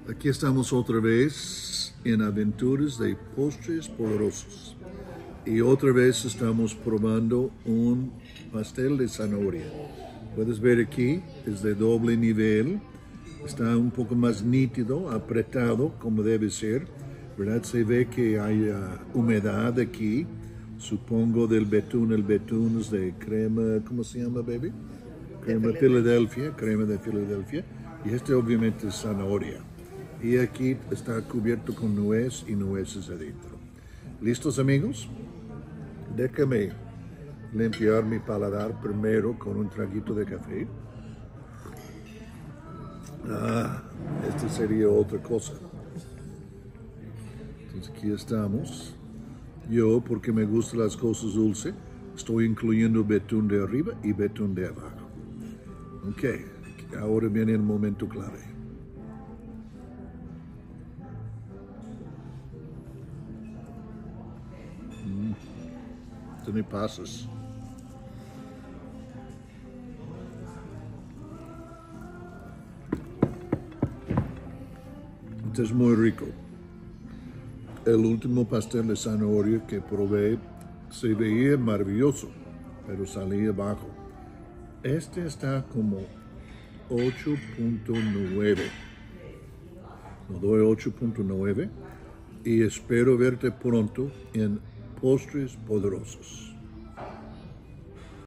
Aquí estamos otra vez en Aventuras de Postres Poderosos. Y otra vez estamos probando un pastel de zanahoria. Puedes ver aquí, es de doble nivel. Está un poco más nítido, apretado como debe ser. ¿Verdad? Se ve que hay humedad aquí. Supongo del betún. El betún es de crema, ¿cómo se llama, baby? Crema de Filadelfia. Y este obviamente es zanahoria. Y aquí está cubierto con nuez y nueces adentro. ¿Listos, amigos? Déjame limpiar mi paladar primero con un traguito de café. Este sería otra cosa. Entonces aquí estamos. Yo, porque me gustan las cosas dulces, estoy incluyendo betún de arriba y betún de abajo. Ok, ahora viene el momento clave. Tú me pasas. Este es muy rico. El último pastel de zanahoria que probé se veía maravilloso, pero salía bajo. Este está como 8.9. Lo doy 8.9 y espero verte pronto en Postres Poderosos.